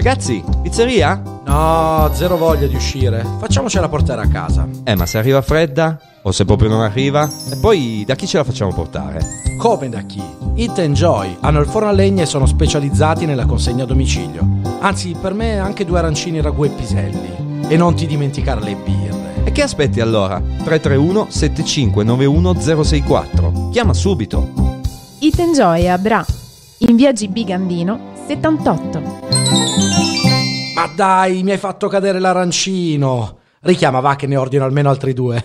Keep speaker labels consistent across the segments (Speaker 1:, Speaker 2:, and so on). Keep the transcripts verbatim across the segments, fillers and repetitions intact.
Speaker 1: Ragazzi, pizzeria?
Speaker 2: No, zero voglia di uscire. Facciamocela portare a casa.
Speaker 1: Eh, ma se arriva fredda? O se proprio non arriva? E poi da chi ce la facciamo portare?
Speaker 2: Come da chi? Eat and Joy hanno il forno a legna e sono specializzati nella consegna a domicilio. Anzi, per me anche due arancini, ragù e piselli. E non ti dimenticare le birre.
Speaker 1: E che aspetti allora? tre tre uno sette cinque nove uno zero sei quattro. Chiama subito.
Speaker 3: Eat and Joy a Bra, in via G B Gandino settantotto.
Speaker 2: Ma dai, mi hai fatto cadere l'arancino. Richiama, va, che ne ordino almeno altri due.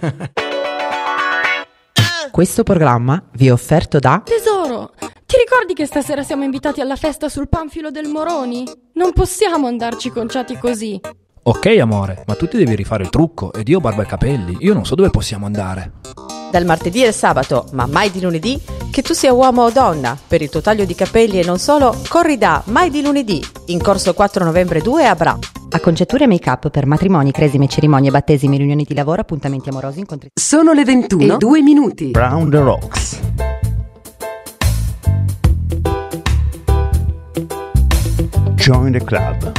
Speaker 4: Questo programma vi è offerto da...
Speaker 5: Tesoro, ti ricordi che stasera siamo invitati alla festa sul Panfilo del Moroni? Non possiamo andarci conciati così.
Speaker 6: Ok amore, ma tu ti devi rifare il trucco ed io ho barba e capelli, io non so dove possiamo andare.
Speaker 4: Dal martedì al sabato, ma mai di lunedì, che tu sia uomo o donna, per il tuo taglio di capelli e non solo, corri da Mai di lunedì, in corso quattro novembre due a Bra.
Speaker 7: Acconciature e make-up per matrimoni, cresime, cerimonie, battesimi, riunioni di lavoro, appuntamenti amorosi, incontri...
Speaker 8: Sono le ventuno e due minuti.
Speaker 9: Brown the Rocks. Join the club.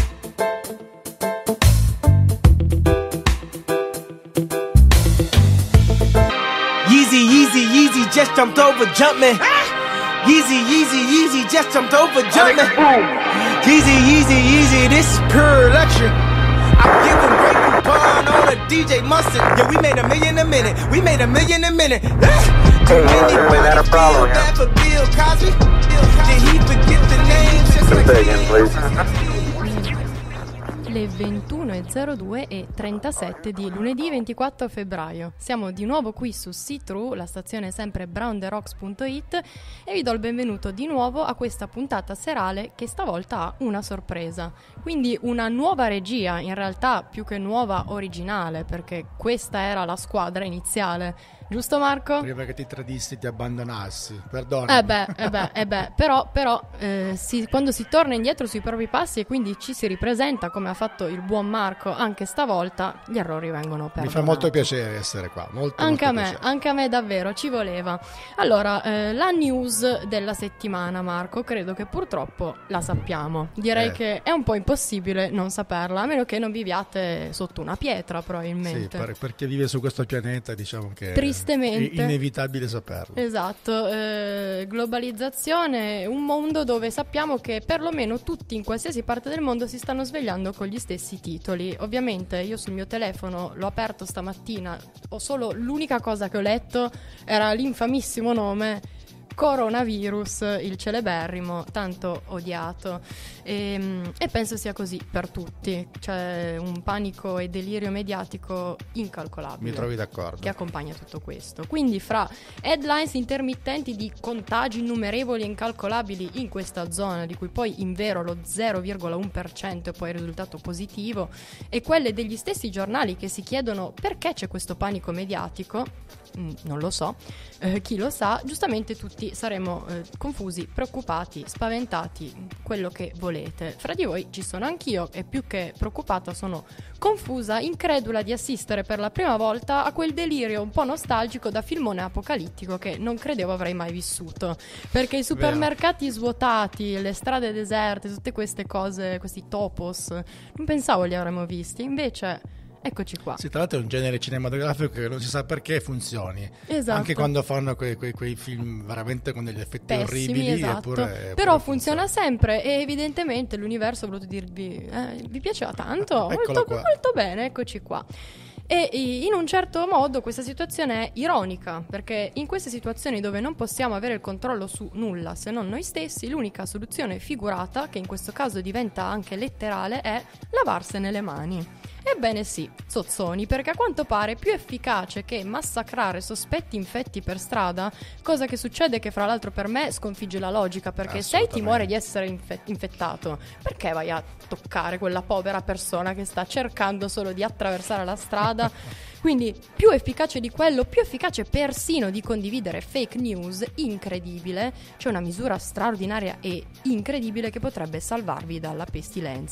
Speaker 10: Yeezy, Yeezy, Yeezy just jumped over Jumpman. Yeezy, Yeezy, Yeezy just jumped over Jumpman. Yeezy, Yeezy, Yeezy, this is pure luxury. I'm giving great coupon on a D J Mustard. Yeah, we made a million a minute. We made a million a minute. Too many bodies feel bad for Bill Cosby. Did he forget the names just like
Speaker 11: please.
Speaker 5: Le ventuno e zero due e trentasette di lunedì ventiquattro febbraio. Siamo di nuovo qui su See-Through, la stazione è sempre brown the rocks punto it, e vi do il benvenuto di nuovo a questa puntata serale che stavolta ha una sorpresa. Quindi una nuova regia, in realtà più che nuova, originale, perché questa era la squadra iniziale. Giusto Marco?
Speaker 12: Prima che ti tradissi, ti abbandonassi, perdona.
Speaker 5: Eh beh, eh beh, eh beh, però, però eh, si, quando si torna indietro sui propri passi e quindi ci si ripresenta come ha fatto il buon Marco anche stavolta, gli errori vengono perdonati.
Speaker 12: Mi fa molto piacere essere qua, molto,
Speaker 5: anche
Speaker 12: molto
Speaker 5: a me,
Speaker 12: piacere.
Speaker 5: anche a me davvero, ci voleva. Allora, eh, la news della settimana, Marco, credo che purtroppo la sappiamo. Direi
Speaker 12: eh.
Speaker 5: che è un po' impossibile non saperla, a meno che non viviate sotto una pietra probabilmente.
Speaker 12: Sì, per, per chi vive su questo pianeta diciamo che
Speaker 5: Tristemente.
Speaker 12: è inevitabile saperlo.
Speaker 5: Esatto, eh, globalizzazione, un mondo dove sappiamo che perlomeno tutti in qualsiasi parte del mondo si stanno svegliando con gli stessi titoli. Ovviamente io sul mio telefono l'ho aperto stamattina, ho solo l'unica cosa che ho letto era l'infamissimo nome coronavirus, il celeberrimo, tanto odiato, e, e penso sia così per tutti. C'è un panico e delirio mediatico incalcolabile.
Speaker 12: Mi trovi d'accordo.
Speaker 5: Che accompagna tutto questo. Quindi fra headlines intermittenti di contagi innumerevoli e incalcolabili in questa zona, di cui poi in vero lo zero virgola uno per cento è poi il risultato positivo, e quelle degli stessi giornali che si chiedono perché c'è questo panico mediatico, mm, non lo so, eh, chi lo sa, giustamente tutti saremo eh, confusi, preoccupati, spaventati, quello che volete. Fra di voi ci sono anch'io e più che preoccupata sono confusa, incredula di assistere per la prima volta a quel delirio un po' nostalgico da filmone apocalittico che non credevo avrei mai vissuto, perché i supermercati Vero. svuotati, le strade deserte, tutte queste cose, questi topos, non pensavo li avremmo visti, invece eccoci qua.
Speaker 12: Sì, tra l'altro è un genere cinematografico che non si sa perché funzioni.
Speaker 5: Esatto.
Speaker 12: Anche quando fanno quei, quei, quei film veramente con degli effetti
Speaker 5: Pessimi,
Speaker 12: orribili.
Speaker 5: esatto.
Speaker 12: Eppure,
Speaker 5: Però
Speaker 12: eppure
Speaker 5: funziona sempre e evidentemente l'universo ha voluto dirvi eh, vi piaceva tanto? Molto, molto bene, eccoci qua. E in un certo modo questa situazione è ironica, perché in queste situazioni dove non possiamo avere il controllo su nulla se non noi stessi, l'unica soluzione figurata, che in questo caso diventa anche letterale, è lavarsene le mani. Ebbene sì, zozzoni, perché a quanto pare più efficace che massacrare sospetti infetti per strada, cosa che succede che fra l'altro per me sconfigge la logica, perché se hai timore di essere infe- infettato, perché vai a toccare quella povera persona che sta cercando solo di attraversare la strada? Quindi più efficace di quello, più efficace persino di condividere fake news, incredibile, c'è una misura straordinaria e incredibile che potrebbe salvarvi dalla pestilenza.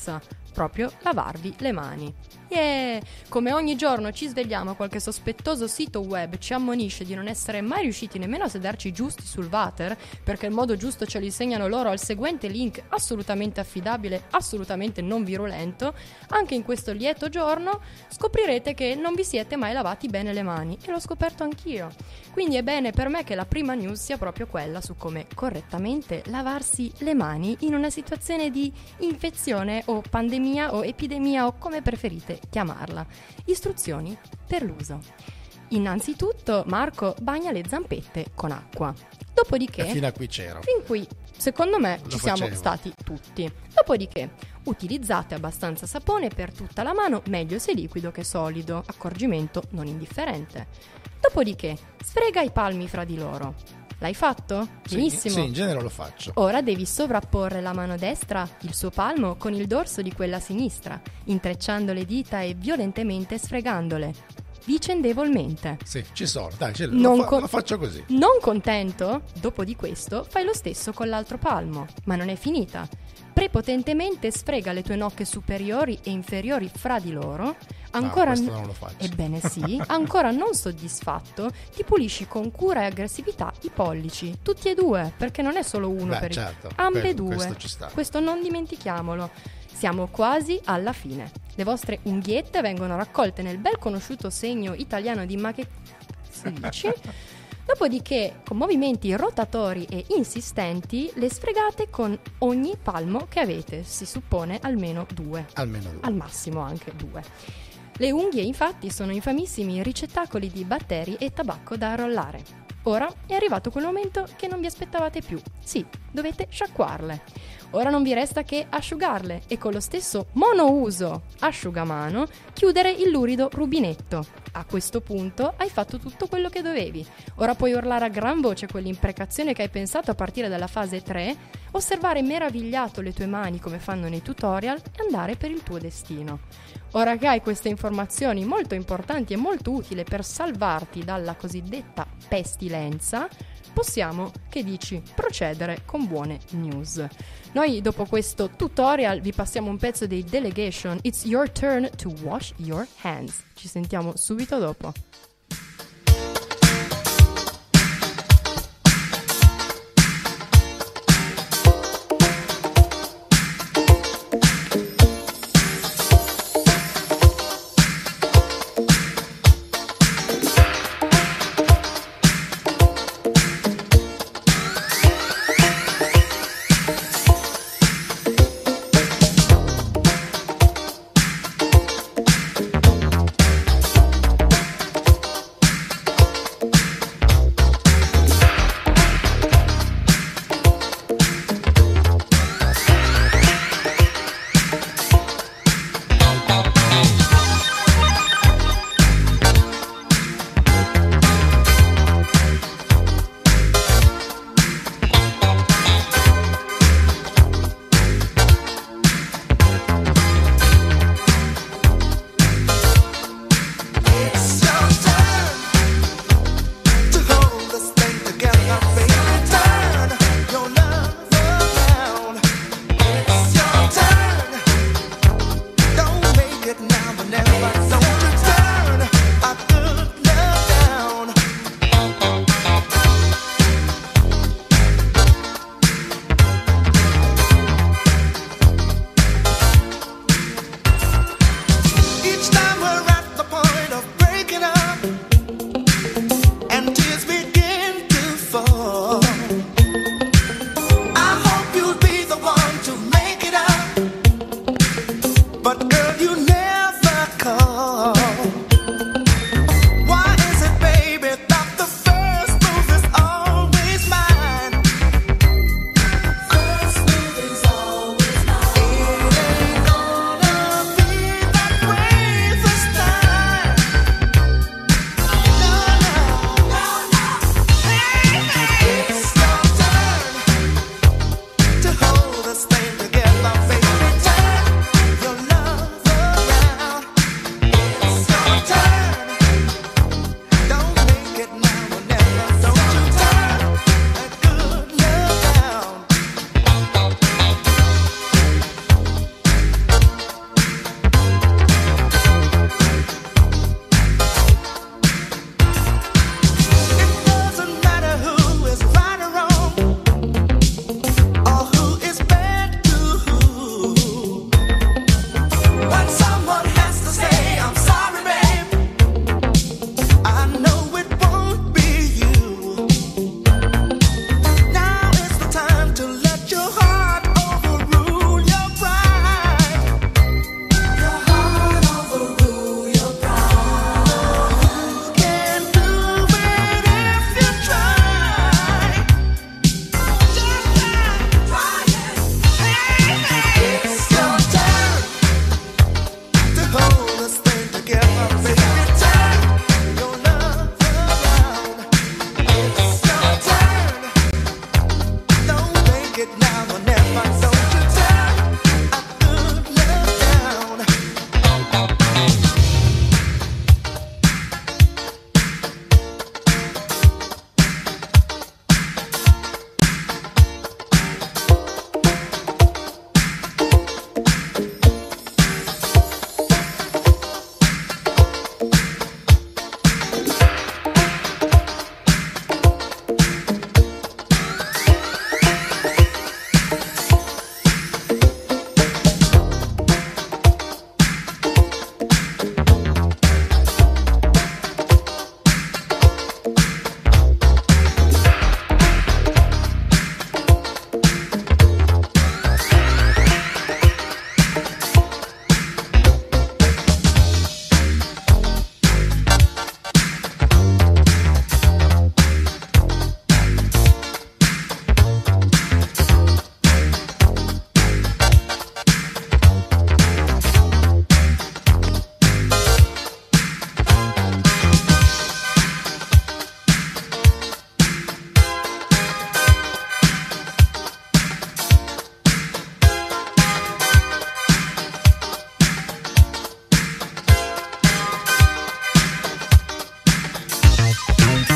Speaker 5: proprio lavarvi le mani. Yeah! Come ogni giorno ci svegliamo, qualche sospettoso sito web ci ammonisce di non essere mai riusciti nemmeno a sederci giusti sul water, perché il modo giusto ce lo insegnano loro al seguente link assolutamente affidabile, assolutamente non virulento. Anche in questo lieto giorno scoprirete che non vi siete mai lavati bene le mani, e l'ho scoperto anch'io. Quindi è bene per me che la prima news sia proprio quella su come correttamente lavarsi le mani in una situazione di infezione o pandemia o epidemia o come preferite chiamarla. Istruzioni per l'uso. Innanzitutto Marco bagna le zampette con acqua. Dopodiché,
Speaker 12: e fino a qui c'ero.
Speaker 5: Fin qui, secondo me,
Speaker 12: Lo
Speaker 5: ci
Speaker 12: facevo.
Speaker 5: siamo stati tutti. Dopodiché, utilizzate abbastanza sapone per tutta la mano, meglio se liquido che solido, accorgimento non indifferente. Dopodiché, sfrega i palmi fra di loro. L'hai fatto? Benissimo.
Speaker 12: Sì, sì, in genere lo faccio.
Speaker 5: Ora devi sovrapporre la mano destra, il suo palmo, con il dorso di quella sinistra, intrecciando le dita e violentemente sfregandole, vicendevolmente.
Speaker 12: Sì, ci sono. Dai, ce
Speaker 5: Non
Speaker 12: lo, fa-
Speaker 5: co-
Speaker 12: lo faccio così.
Speaker 5: Non contento? Dopo di questo fai lo stesso con l'altro palmo, ma non è finita. Prepotentemente sfrega le tue nocche superiori e inferiori fra di loro. Ancora
Speaker 12: no, questo
Speaker 5: n-
Speaker 12: non lo faccio.
Speaker 5: Ebbene sì, ancora non soddisfatto, ti pulisci con cura e aggressività i pollici, tutti e due, perché non è solo uno.
Speaker 12: Beh,
Speaker 5: per
Speaker 12: certo,
Speaker 5: il... ambedue.
Speaker 12: questo ci sta.
Speaker 5: Questo non dimentichiamolo. Siamo quasi alla fine. Le vostre unghiette vengono raccolte nel bel conosciuto segno italiano di ma che si dici? Dopodiché, con movimenti rotatori e insistenti, le sfregate con ogni palmo che avete, si suppone almeno due.
Speaker 12: Almeno due.
Speaker 5: Al massimo anche due. Le unghie, infatti, sono infamissimi ricettacoli di batteri e tabacco da arrollare. Ora è arrivato quel momento che non vi aspettavate più. Sì, dovete sciacquarle. Ora non vi resta che asciugarle e con lo stesso monouso asciugamano chiudere il lurido rubinetto. A questo punto hai fatto tutto quello che dovevi. Ora puoi urlare a gran voce quell'imprecazione che hai pensato a partire dalla fase tre, osservare meravigliato le tue mani come fanno nei tutorial e andare per il tuo destino. Ora che hai queste informazioni molto importanti e molto utili per salvarti dalla cosiddetta pestilenza, possiamo, che dici, procedere con buone news. Noi dopo questo tutorial vi passiamo un pezzo dei Delegation. It's your turn to wash your hands. Ci sentiamo subito dopo.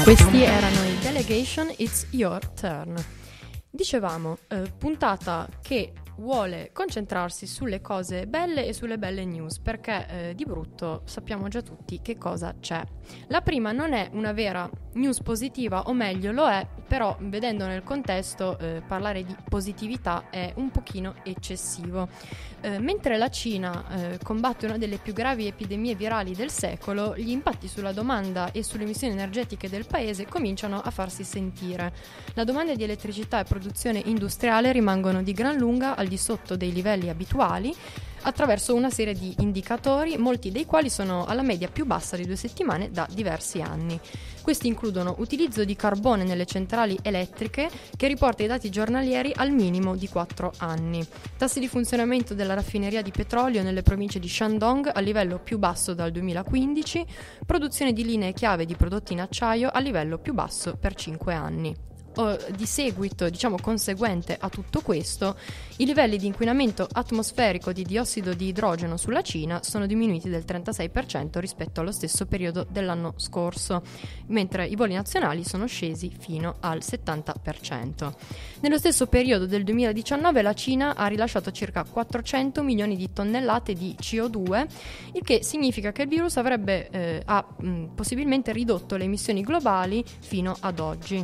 Speaker 5: Questi erano i Delegation, It's Your Turn. Dicevamo, eh, puntata che vuole concentrarsi sulle cose belle e sulle belle news, perché eh, di brutto sappiamo già tutti che cosa c'è. La prima non è una vera news positiva, o meglio lo è, però vedendo nel contesto eh, parlare di positività è un pochino eccessivo. Eh, mentre la Cina eh, combatte una delle più gravi epidemie virali del secolo, gli impatti sulla domanda e sulle emissioni energetiche del paese cominciano a farsi sentire. La domanda di elettricità e produzione industriale rimangono di gran lunga al di sotto dei livelli abituali, attraverso una serie di indicatori, molti dei quali sono alla media più bassa di due settimane da diversi anni. Questi includono utilizzo di carbone nelle centrali elettriche, che riporta i dati giornalieri al minimo di quattro anni. Tassi di funzionamento della raffineria di petrolio nelle province di Shandong a livello più basso dal duemilaquindici, produzione di linee chiave di prodotti in acciaio a livello più basso per cinque anni. Di seguito, diciamo conseguente a tutto questo, i livelli di inquinamento atmosferico di diossido di idrogeno sulla Cina sono diminuiti del trentasei per cento rispetto allo stesso periodo dell'anno scorso, mentre i voli nazionali sono scesi fino al settanta per cento. Nello stesso periodo del duemiladiciannove la Cina ha rilasciato circa quattrocento milioni di tonnellate di C O due, il che significa che il virus avrebbe eh, ha mh, possibilmente ridotto le emissioni globali fino ad oggi.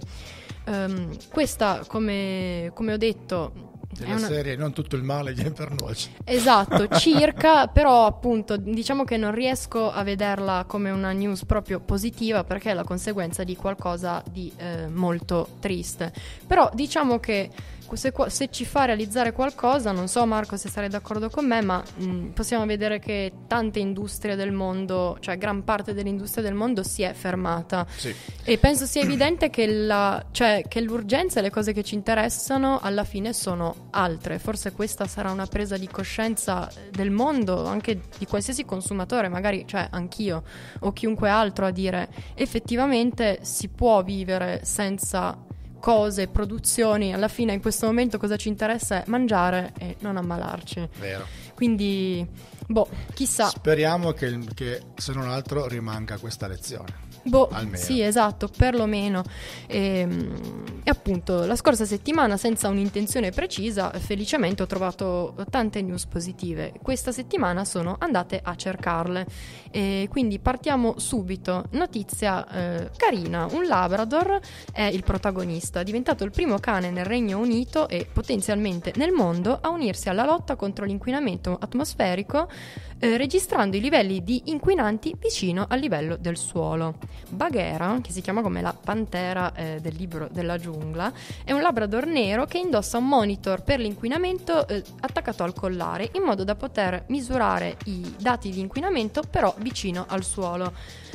Speaker 5: Um, questa, come, come ho detto,
Speaker 12: della una... serie non tutto il male viene per nuoci.
Speaker 5: Esatto, circa, però appunto diciamo che non riesco a vederla come una news proprio positiva, perché è la conseguenza di qualcosa di eh, molto triste. Però diciamo che se, se ci fa realizzare qualcosa, non so Marco se sarai d'accordo con me, ma mh, possiamo vedere che tante industrie del mondo, cioè gran parte dell'industria del mondo si è fermata.
Speaker 12: Sì.
Speaker 5: E penso sia evidente che, la, cioè, che l'urgenza e le cose che ci interessano alla fine sono altre. Forse questa sarà una presa di coscienza del mondo, anche di qualsiasi consumatore, magari cioè anch'io o chiunque altro, a dire effettivamente si può vivere senza cose, produzioni. Alla fine in questo momento cosa ci interessa è mangiare e non ammalarci.
Speaker 12: Vero.
Speaker 5: Quindi boh, chissà.
Speaker 12: Speriamo che, che se non altro rimanga questa lezione.
Speaker 5: Boh,
Speaker 12: almeno.
Speaker 5: Sì, esatto, perlomeno. E, e appunto, la scorsa settimana, senza un'intenzione precisa, felicemente ho trovato tante news positive. Questa settimana sono andate a cercarle. E quindi partiamo subito. Notizia eh, carina: un Labrador è il protagonista, è diventato il primo cane nel Regno Unito e potenzialmente nel mondo a unirsi alla lotta contro l'inquinamento atmosferico, eh, registrando i livelli di inquinanti vicino al livello del suolo. Baghera, che si chiama come la pantera eh, del libro della giungla, è un Labrador nero che indossa un monitor per l'inquinamento eh, attaccato al collare, in modo da poter misurare i dati di inquinamento però vicino al suolo.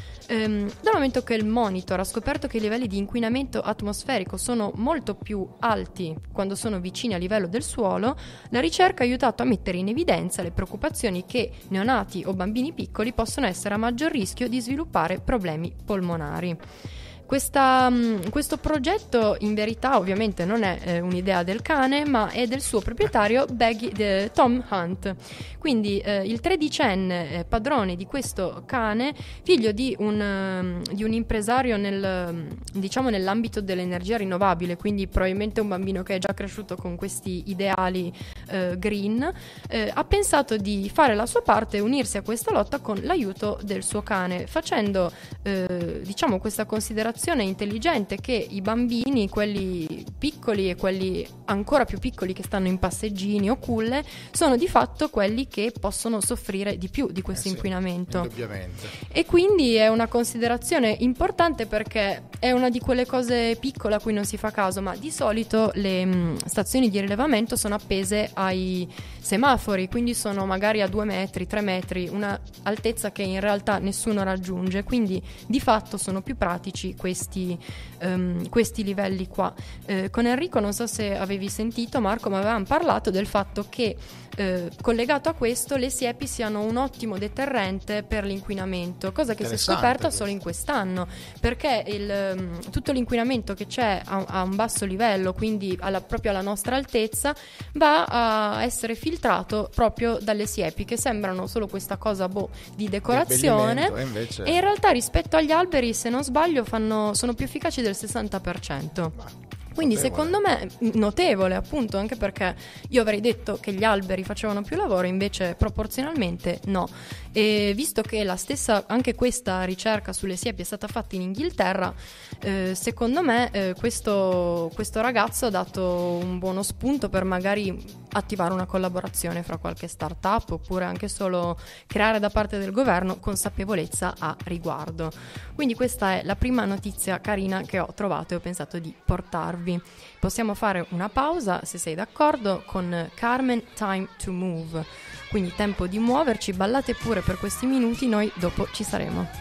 Speaker 5: Um, dal momento che il monitor ha scoperto che i livelli di inquinamento atmosferico sono molto più alti quando sono vicini al livello del suolo, la ricerca ha aiutato a mettere in evidenza le preoccupazioni che neonati o bambini piccoli possono essere a maggior rischio di sviluppare problemi polmonari. Questa, questo progetto in verità ovviamente non è eh, un'idea del cane, ma è del suo proprietario Baggy, de, Tom Hunt. Quindi eh, il tredicenne eh, padrone di questo cane, figlio di un, um, di un impresario nel, diciamo nell'ambito dell'energia rinnovabile, quindi probabilmente un bambino che è già cresciuto con questi ideali eh, green, eh, ha pensato di fare la sua parte e unirsi a questa lotta con l'aiuto del suo cane, facendo eh, diciamo questa considerazione intelligente che i bambini, quelli piccoli e quelli ancora più piccoli che stanno in passeggini o culle, sono di fatto quelli che possono soffrire di più di questo
Speaker 12: eh sì,
Speaker 5: inquinamento.
Speaker 12: Indubbiamente.
Speaker 5: E quindi è una considerazione importante, perché è una di quelle cose piccole a cui non si fa caso, ma di solito le mh, stazioni di rilevamento sono appese ai semafori, quindi sono magari a due metri, tre metri, una altezza che in realtà nessuno raggiunge, quindi di fatto sono più pratici questi, um, questi livelli qua. Eh, con Enrico, non so se avevi sentito Marco, ma avevamo parlato del fatto che eh, collegato a questo le siepi siano un ottimo deterrente per l'inquinamento, cosa che si è scoperta solo in quest'anno, perché il, um, tutto l'inquinamento che c'è a, a un basso livello, quindi alla, proprio alla nostra altezza, va a essere filtrato proprio dalle siepi, che sembrano solo questa cosa boh, di decorazione,
Speaker 12: e, invece...
Speaker 5: e in realtà rispetto agli alberi, se non sbaglio, fanno, sono più efficaci del sessanta per cento. Quindi notevole. Secondo me notevole, appunto, anche perché io avrei detto che gli alberi facevano più lavoro, invece proporzionalmente no. E visto che la stessa, anche questa ricerca sulle siepi è stata fatta in Inghilterra, eh, secondo me eh, questo, questo ragazzo ha dato un buono spunto per magari attivare una collaborazione fra qualche startup, oppure anche solo creare da parte del governo consapevolezza a riguardo. Quindi questa è la prima notizia carina che ho trovato e ho pensato di portarvi. Possiamo fare una pausa, se sei d'accordo, con Carmen, Time to Move. Quindi tempo di muoverci, ballate pure per questi minuti, noi dopo ci saremo.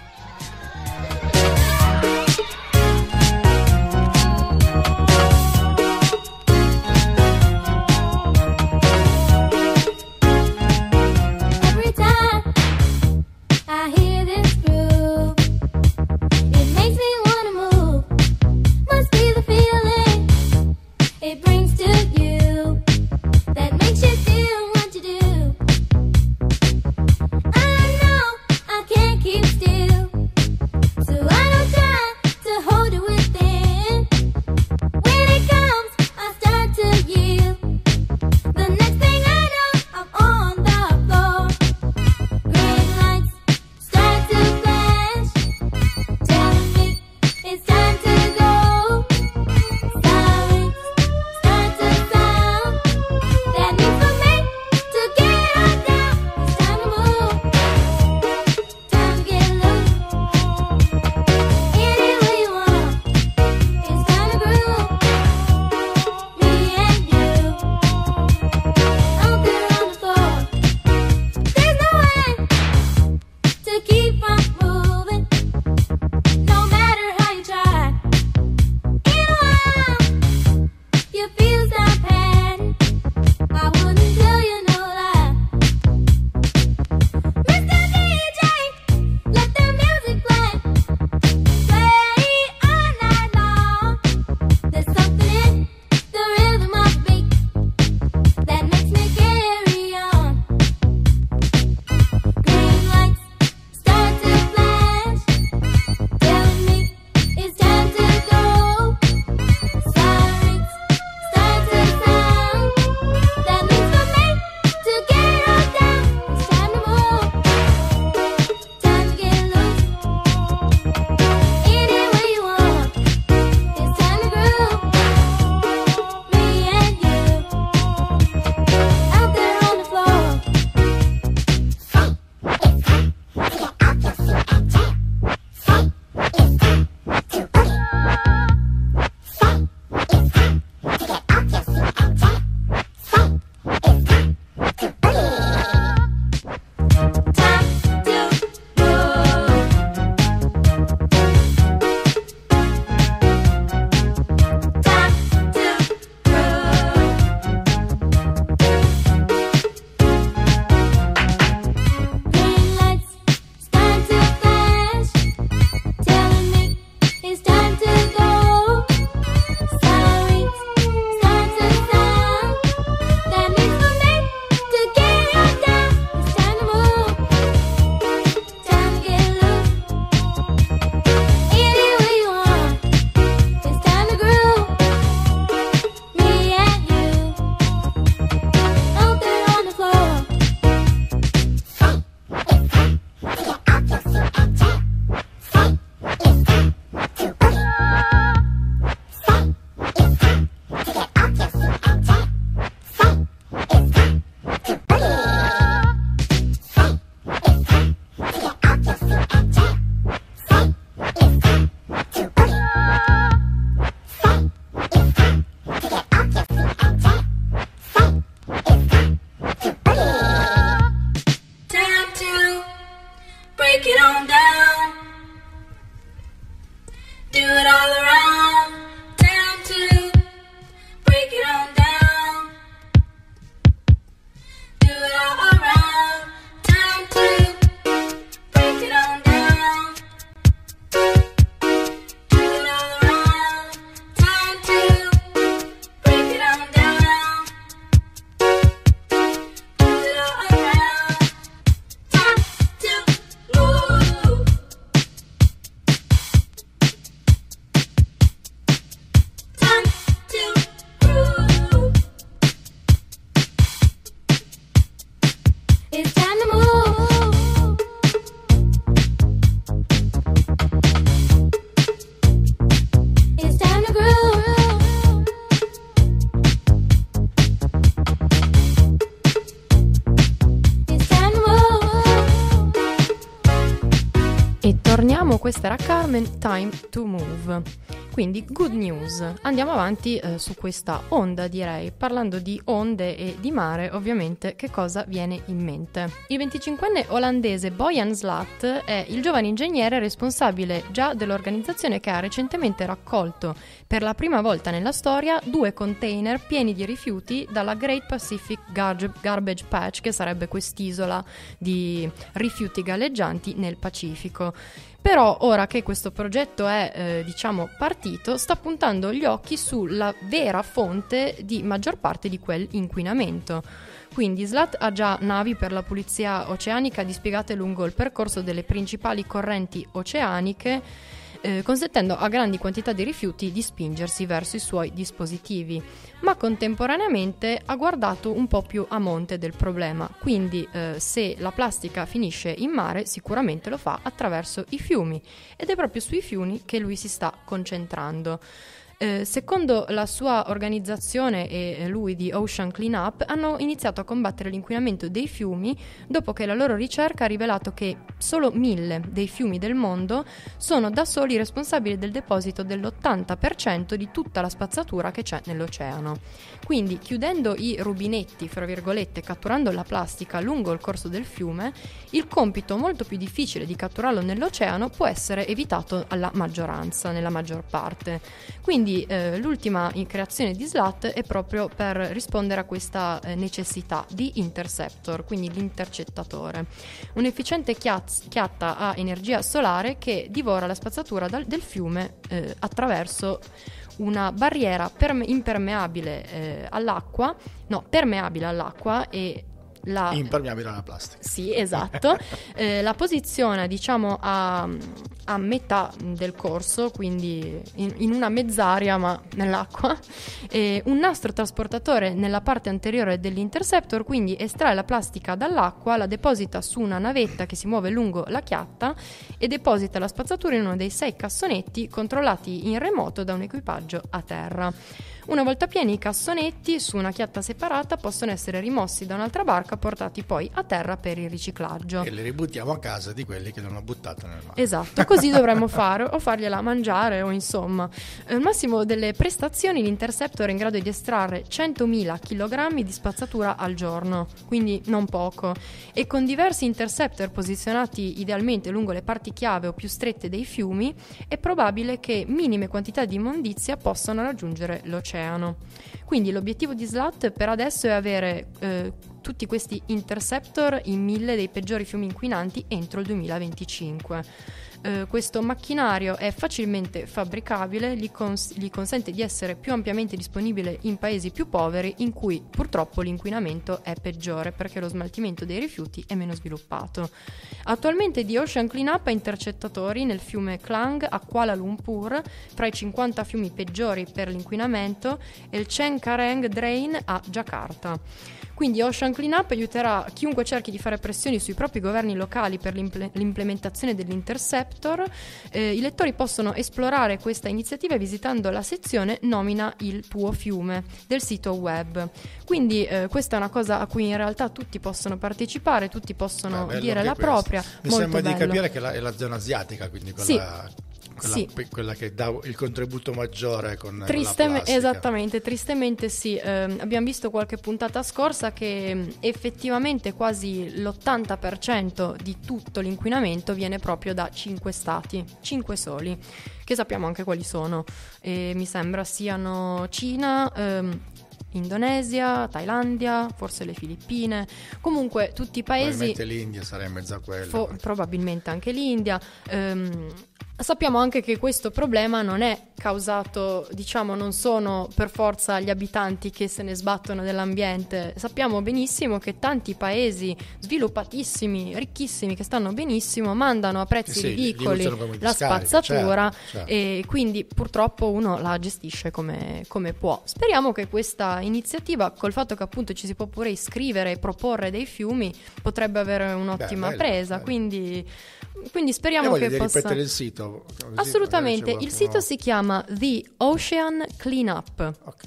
Speaker 5: torniamo, questa era Carmen, Time to Move. Quindi good news, andiamo avanti eh, su questa onda, direi. Parlando di onde e di mare, ovviamente che cosa viene in mente? Il venticinquenne olandese Boyan Slat è il giovane ingegnere responsabile già dell'organizzazione che ha recentemente raccolto per la prima volta nella storia due container pieni di rifiuti dalla Great Pacific Garbage Patch, che sarebbe quest'isola di rifiuti galleggianti nel Pacifico. Però ora che questo progetto è, eh, diciamo, partito, sta puntando gli occhi sulla vera fonte di maggior parte di quell'inquinamento. Quindi Slat ha già navi per la pulizia oceanica dispiegate lungo il percorso delle principali correnti oceaniche, Eh, consentendo a grandi quantità di rifiuti di spingersi verso i suoi dispositivi, ma contemporaneamente ha guardato un po' più a monte del problema. Quindi eh, se la plastica finisce in mare, sicuramente lo fa attraverso i fiumi, ed è proprio sui fiumi che lui si sta concentrando. Eh, secondo la sua organizzazione e lui di Ocean Cleanup, hanno iniziato a combattere l'inquinamento dei fiumi dopo che la loro ricerca ha rivelato che solo mille dei fiumi del mondo sono da soli responsabili del deposito dell'ottanta per cento di tutta la spazzatura che c'è nell'oceano. Quindi, chiudendo i rubinetti, fra virgolette, catturando la plastica lungo il corso del fiume, il compito molto più difficile di catturarlo nell'oceano può essere evitato alla maggioranza, nella maggior parte. Quindi eh, l'ultima creazione di Slat è proprio per rispondere a questa eh, necessità di interceptor, quindi l'intercettatore. Un'efficiente chiaz- chiatta a energia solare che divora la spazzatura dal- del fiume eh, attraverso una barriera perme- impermeabile eh, all'acqua, no, permeabile all'acqua e la...
Speaker 12: impermeabile alla plastica.
Speaker 5: Sì, esatto. eh, la posizione, diciamo, a, a metà del corso, quindi in, in una mezz'aria ma nell'acqua, e un nastro trasportatore nella parte anteriore dell'interceptor, quindi estrae la plastica dall'acqua, la deposita su una navetta che si muove lungo la chiatta e deposita la spazzatura in uno dei sei cassonetti controllati in remoto da un equipaggio a terra. Una volta pieni i cassonetti su una chiatta separata possono essere rimossi da un'altra barca, portati poi a terra per il riciclaggio.
Speaker 12: E li ributtiamo a casa di quelli che l'hanno buttato nel mare.
Speaker 5: Esatto, così dovremmo fare, o fargliela mangiare, o insomma. Al massimo delle prestazioni l'Interceptor è in grado di estrarre centomila chilogrammi di spazzatura al giorno, quindi non poco. E con diversi Interceptor posizionati idealmente lungo le parti chiave o più strette dei fiumi, è probabile che minime quantità di immondizia possano raggiungere l'oceano. Quindi l'obiettivo di Slat per adesso è avere eh, tutti questi interceptor in mille dei peggiori fiumi inquinanti entro il duemilaventicinque. Uh, questo macchinario è facilmente fabbricabile, gli, cons- gli consente di essere più ampiamente disponibile in paesi più poveri in cui purtroppo l'inquinamento è peggiore perché lo smaltimento dei rifiuti è meno sviluppato. Attualmente di Ocean Cleanup ha intercettatori nel fiume Klang a Kuala Lumpur, fra i cinquanta fiumi peggiori per l'inquinamento, e il Cengkareng Drain a Giacarta. Quindi Ocean Cleanup aiuterà chiunque cerchi di fare pressioni sui propri governi locali per l'imple- l'implementazione dell'Interceptor. Eh, I lettori possono esplorare questa iniziativa visitando la sezione Nomina il tuo fiume del sito web. Quindi eh, questa è una cosa a cui in realtà tutti possono partecipare, tutti possono
Speaker 12: Beh,
Speaker 5: dire la
Speaker 12: questo.
Speaker 5: propria.
Speaker 12: Mi
Speaker 5: Molto
Speaker 12: sembra
Speaker 5: bello.
Speaker 12: di capire che la, è la zona asiatica, quindi quella...
Speaker 5: Sì.
Speaker 12: Quella,
Speaker 5: sì.
Speaker 12: quella che dà il contributo maggiore con
Speaker 5: Triste,
Speaker 12: la plastica.
Speaker 5: esattamente, tristemente sì. Eh, abbiamo visto qualche puntata scorsa che mh, effettivamente quasi l'ottanta per cento di tutto l'inquinamento viene proprio da cinque stati, cinque soli, che sappiamo anche quali sono. E mi sembra siano Cina, ehm, Indonesia, Thailandia, forse le Filippine, comunque tutti i paesi.
Speaker 12: Probabilmente l'India sarà in mezzo a quello.
Speaker 5: Fo- probabilmente anche l'India. Ehm, sappiamo anche che questo problema non è causato, diciamo, non sono per forza gli abitanti che se ne sbattono dell'ambiente. Sappiamo benissimo che tanti paesi sviluppatissimi, ricchissimi, che stanno benissimo, mandano a prezzi
Speaker 12: sì,
Speaker 5: ridicoli la
Speaker 12: discariche,
Speaker 5: spazzatura,
Speaker 12: certo, certo.
Speaker 5: E quindi purtroppo uno la gestisce come, come può. Speriamo che questa iniziativa, col fatto che appunto ci si può pure iscrivere e proporre dei fiumi, potrebbe avere un'ottima
Speaker 12: Beh, bello,
Speaker 5: presa,
Speaker 12: bello.
Speaker 5: quindi quindi speriamo che possa
Speaker 12: ripetere il sito.
Speaker 5: Assolutamente, il sito si chiama The Ocean Cleanup.
Speaker 12: Okay.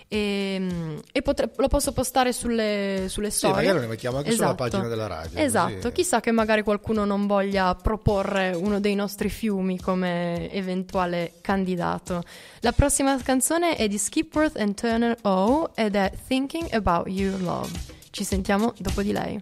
Speaker 5: e, e potre, lo posso postare sulle, sulle storie.
Speaker 12: Sì, magari lo mettiamo anche
Speaker 5: esatto.
Speaker 12: sulla pagina della radio.
Speaker 5: Esatto,
Speaker 12: così.
Speaker 5: Chissà che magari qualcuno non voglia proporre uno dei nostri fiumi come eventuale candidato. La prossima canzone è di Skipworth and Turner O ed è Thinking About Your Love. Ci sentiamo dopo di lei.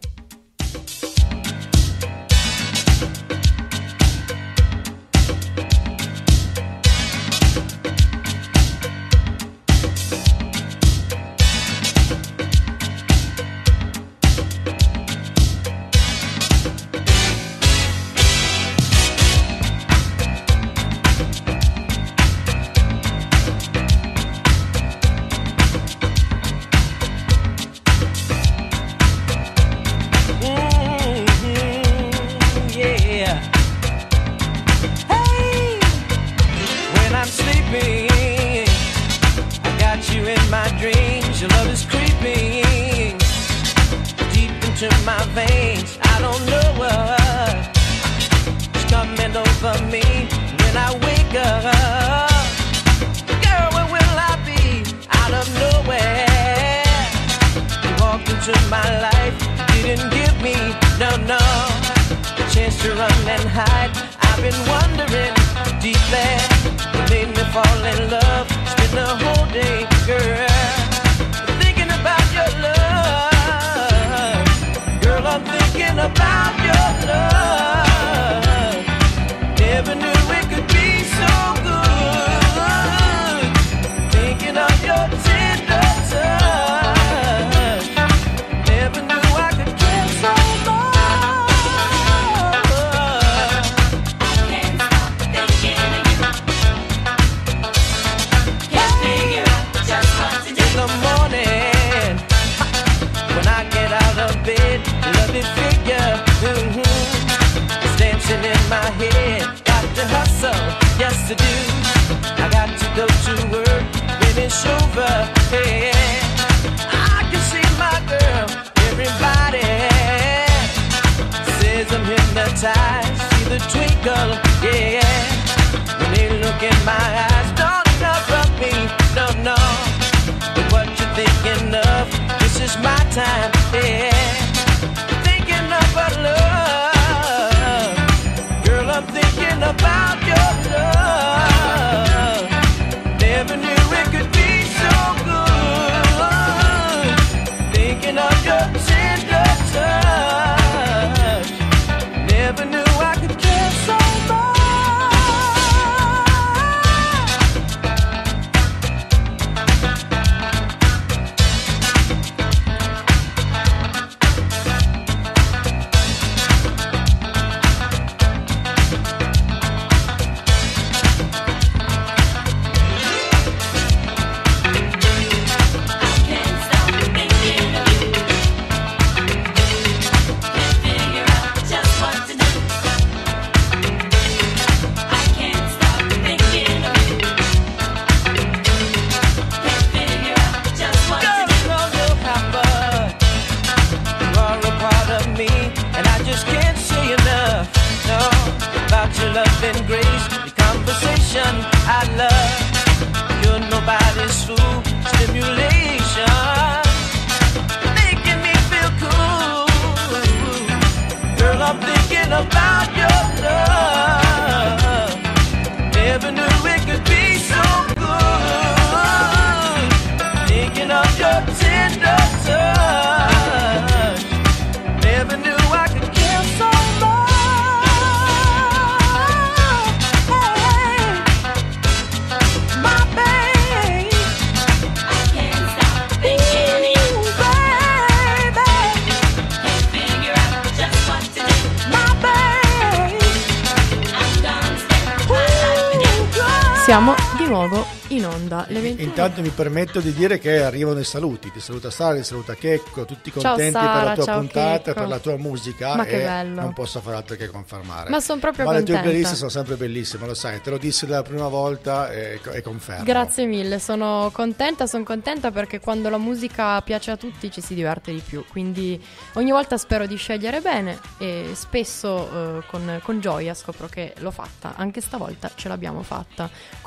Speaker 5: Siamo di nuovo in onda. Le ventuno...
Speaker 12: Intanto mi permetto di dire che arrivano i saluti. Ti saluta Sara, ti saluta Checco, tutti contenti
Speaker 5: ciao Sara,
Speaker 12: per la tua
Speaker 5: ciao
Speaker 12: puntata,
Speaker 5: Checco.
Speaker 12: Per la tua musica.
Speaker 5: Ma che
Speaker 12: e
Speaker 5: bello.
Speaker 12: Non posso fare altro che confermare.
Speaker 5: Ma sono proprio
Speaker 12: Ma
Speaker 5: contenta.
Speaker 12: le tue playlist sono sempre bellissime, lo sai, te lo dissi la prima volta e, e confermo.
Speaker 5: Grazie mille, sono contenta, sono contenta perché quando la musica piace a tutti ci si diverte di più. Quindi ogni volta spero di scegliere bene e spesso eh, con, con gioia scopro che l'ho fatta. Anche stavolta ce l'abbiamo fatta. Come quella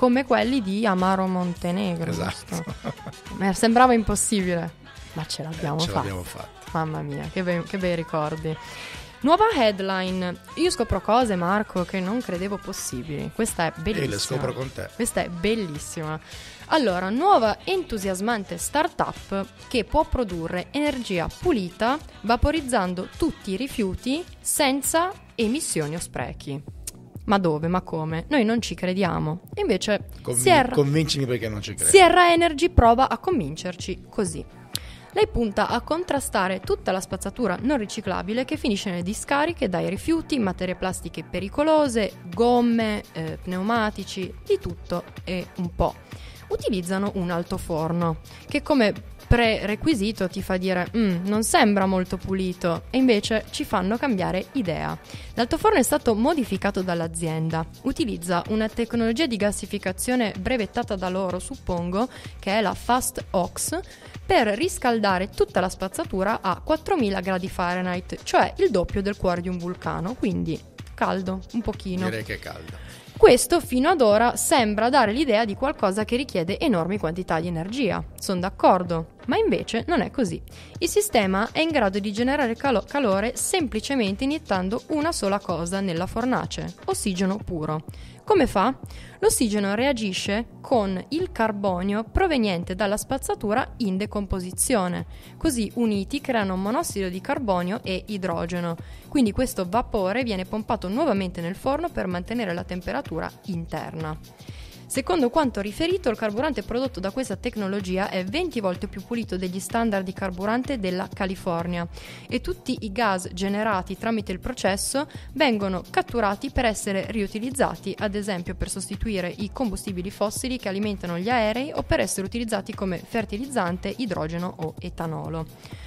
Speaker 5: quelli di Amaro Montenegro.
Speaker 12: Esatto.
Speaker 5: Mi sembrava impossibile, ma ce l'abbiamo
Speaker 12: eh, ce
Speaker 5: fatta.
Speaker 12: l'abbiamo fatta.
Speaker 5: Mamma mia, che bei, che bei ricordi. Nuova headline. Io scopro cose, Marco, che non credevo possibili. Questa è bellissima.
Speaker 12: E le scopro con te.
Speaker 5: Questa è bellissima. Allora, nuova entusiasmante startup che può produrre energia pulita vaporizzando tutti i rifiuti senza emissioni o sprechi. Ma dove? Ma come? Noi non ci crediamo. Invece
Speaker 12: Convin-
Speaker 5: Sierra,
Speaker 12: convincimi perché non ci credo.
Speaker 5: Sierra Energy prova a convincerci così. Lei punta a contrastare tutta la spazzatura non riciclabile che finisce nelle discariche dai rifiuti, materie plastiche pericolose, gomme, eh, pneumatici, di tutto e un po'. Utilizzano un altoforno che come prerequisito ti fa dire mm, non sembra molto pulito, e invece ci fanno cambiare idea. L'altoforno è stato modificato dall'azienda, utilizza una tecnologia di gassificazione brevettata da loro, suppongo, che è la Fast Ox, per riscaldare tutta la spazzatura a quattromila gradi Fahrenheit, cioè il doppio del cuore di un vulcano, quindi caldo, un pochino.
Speaker 12: Direi che è caldo.
Speaker 5: Questo fino ad ora sembra dare l'idea di qualcosa che richiede enormi quantità di energia. Sono d'accordo, ma invece non è così. Il sistema è in grado di generare calo- calore semplicemente iniettando una sola cosa nella fornace: ossigeno puro. Come fa? L'ossigeno reagisce con il carbonio proveniente dalla spazzatura in decomposizione. Così uniti creano monossido di carbonio e idrogeno. Quindi questo vapore viene pompato nuovamente nel forno per mantenere la temperatura interna. Secondo quanto riferito, il carburante prodotto da questa tecnologia è venti volte più pulito degli standard di carburante della California e tutti i gas generati tramite il processo vengono catturati per essere riutilizzati, ad esempio per sostituire i combustibili fossili che alimentano gli aerei o per essere utilizzati come fertilizzante, idrogeno o etanolo.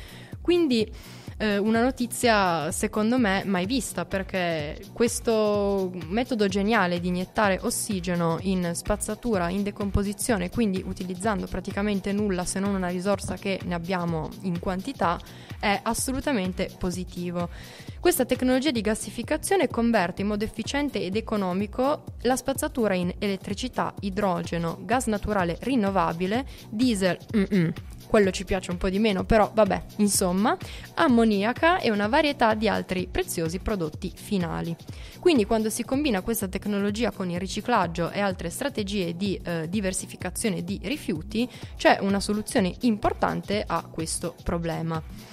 Speaker 5: Quindi una notizia secondo me mai vista, perché questo metodo geniale di iniettare ossigeno in spazzatura in decomposizione, quindi utilizzando praticamente nulla se non una risorsa che ne abbiamo in quantità, è assolutamente positivo. Questa tecnologia di gassificazione converte in modo efficiente ed economico la spazzatura in elettricità, idrogeno, gas naturale rinnovabile, diesel, mm-mm. quello ci piace un po' di meno, però vabbè, insomma, ammoniaca e una varietà di altri preziosi prodotti finali. Quindi quando si combina questa tecnologia con il riciclaggio e altre strategie di eh, diversificazione di rifiuti, c'è una soluzione importante a questo problema.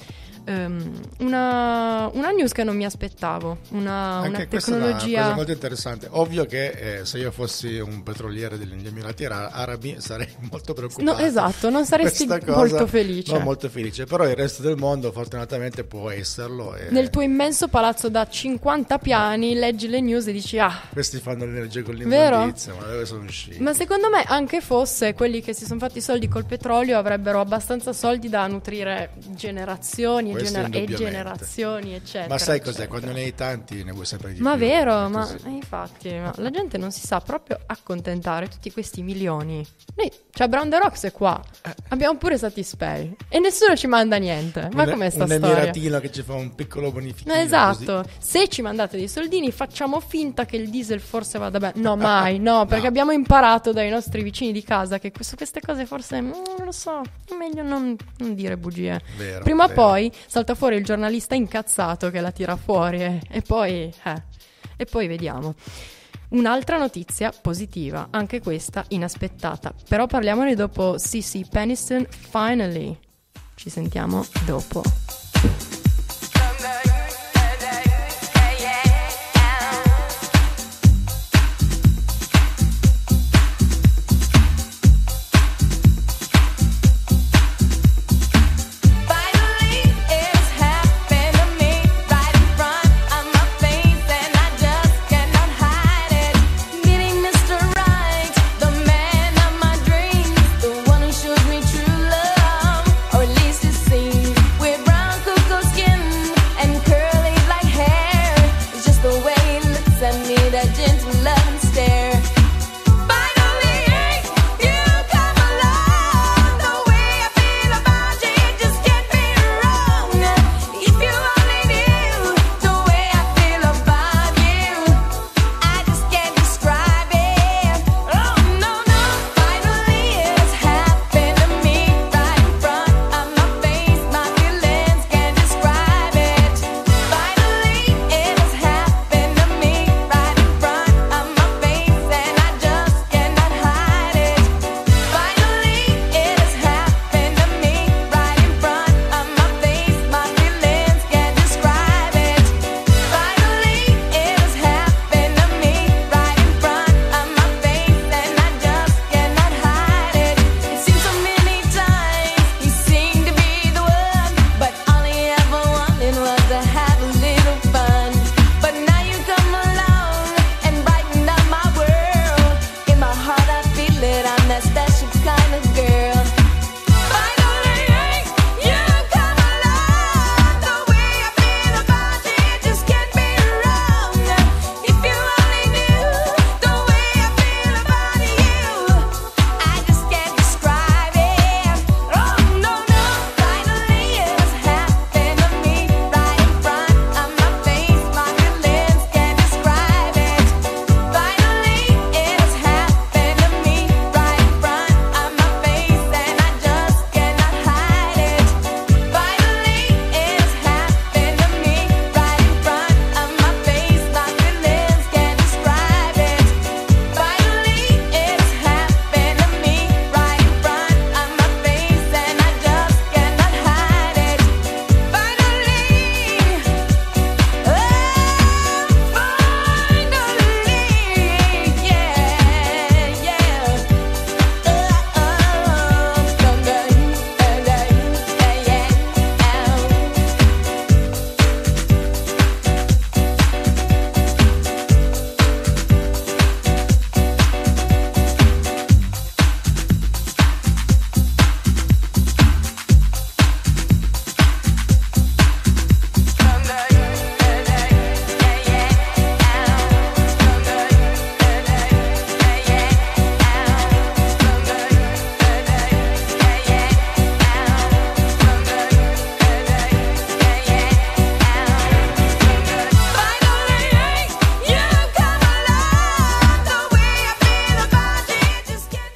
Speaker 5: Um, una, una news che non mi aspettavo, una, una tecnologia
Speaker 12: è una cosa molto interessante. Ovvio che eh, se io fossi un petroliere degli Emirati Arabi sarei molto preoccupato.
Speaker 5: No, esatto, non saresti molto felice.
Speaker 12: Non molto felice, però il resto del mondo fortunatamente può esserlo. E
Speaker 5: nel tuo immenso palazzo da cinquanta piani leggi le news e dici ah,
Speaker 12: questi fanno l'energia con l'immondizia, ma dove sono usciti?
Speaker 5: Ma secondo me anche fosse quelli che si sono fatti i soldi col petrolio avrebbero abbastanza soldi da nutrire generazioni Gener- e generazioni eccetera.
Speaker 12: Ma sai
Speaker 5: eccetera.
Speaker 12: Cos'è? Quando ne hai tanti ne vuoi sempre di
Speaker 5: ma
Speaker 12: più.
Speaker 5: Vero, ma eh, infatti ma la gente non si sa proprio accontentare tutti questi milioni. Noi, cioè Brown the Rocks è qua, eh. abbiamo pure Satispay e nessuno ci manda niente. Ma
Speaker 12: un,
Speaker 5: com'è sta
Speaker 12: un
Speaker 5: storia?
Speaker 12: Un emiratino che ci fa un piccolo bonificio.
Speaker 5: Esatto, così. Se ci mandate dei soldini facciamo finta che il diesel forse vada bene. No, mai, no, perché no. Abbiamo imparato dai nostri vicini di casa che su queste cose forse mm, non lo so, è meglio non, non dire bugie.
Speaker 12: Vero,
Speaker 5: prima o
Speaker 12: vero.
Speaker 5: poi salta fuori il giornalista incazzato che la tira fuori e, e poi eh, e poi vediamo. Un'altra notizia positiva, anche questa inaspettata, però parliamone dopo C C Peniston Finally. Ci sentiamo dopo.
Speaker 11: Brown